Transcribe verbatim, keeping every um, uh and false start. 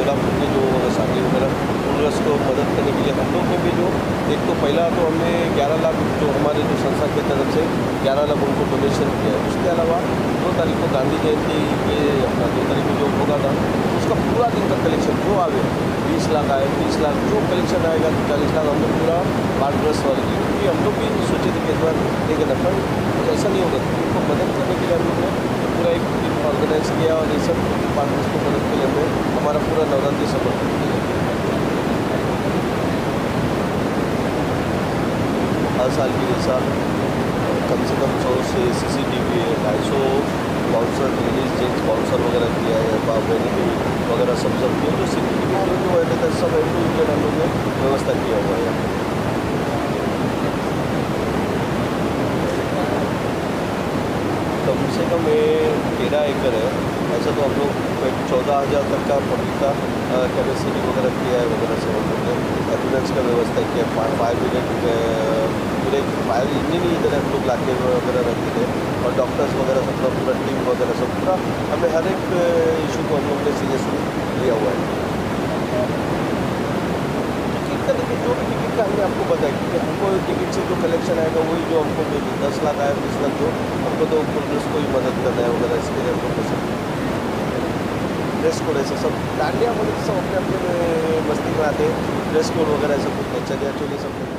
कोल्हापुर के जो सांगली वगैरह टूरिस्ट को मदद करने के लिए हम लोग ने भी जो एक तो पहला तो हमने ग्यारह लाख जो हमारे जो संस्था की तरफ से ग्यारह लाख उनको डोनेशन किया है। उसके अलावा दो तारीख को गांधी जयंती ये अपना दो तारीख को जो होगा था उसका पूरा दिन का कलेक्शन जो आगे बीस लाख आए तीस लाख जो कलेक्शन आएगा चालीस लाख हम लोग पूरा बाढ़ग्रस्त वाले की क्योंकि हम लोग भी सोचे थे कि इस बार लेकिन अपन कुछ ऐसा नहीं होगा उनको मदद करने के लिए हम लोग ने पूरा एक टीम ऑर्गेनाइज किया और ये सब बाढ़ग्रस्त को मदद के लिए हमें हमारा पूरा नवरात्रि समर्पित किया। हर साल की जैसा कम से कम सौ से सी सी टी वी ढाई सौ बाउंसर लेडीज जेंट्स बाउंसर वगैरह किया है वेनिटी वगैरह सब सब जो जो सिक्योरिटी जो जो रहते थे सब एक टू हम लोग ने व्यवस्था किया हुआ है। कम से कम ये तेरह एकड़ है ऐसा तो हम लोग चौदह हज़ार तक का पब्लिक का कैपेसिटी वगैरह किया है वगैरह सब हम लोग ने एम्बुलेंस का व्यवस्था किया फायर ब्रिगेड पूरे फायर इंजन ही इधर हम लोग लाके वगैरह रखते थे और डॉक्टर्स वगैरह सब पूरा टीम वगैरह सब पूरा हमें हर एक इशू को हम लोग ने सीरियसली लिया हुआ है। टिकट का देखिए जो भी टिकट का हमने आपको बताया क्योंकि हमको टिकट से जो कलेक्शन आएगा वही जो हमको जो दस लाख आया बीस लाख जो हमको तो पुलिस को ही मदद करना है वगैरह इसके लिए हमको पसंद ड्रेस कोड ऐसा सब डांडिया वगैरह सब अपने अपने मस्ती में आते हैं ड्रेस कोड वगैरह ऐसा कुछ चलिए चलिए सब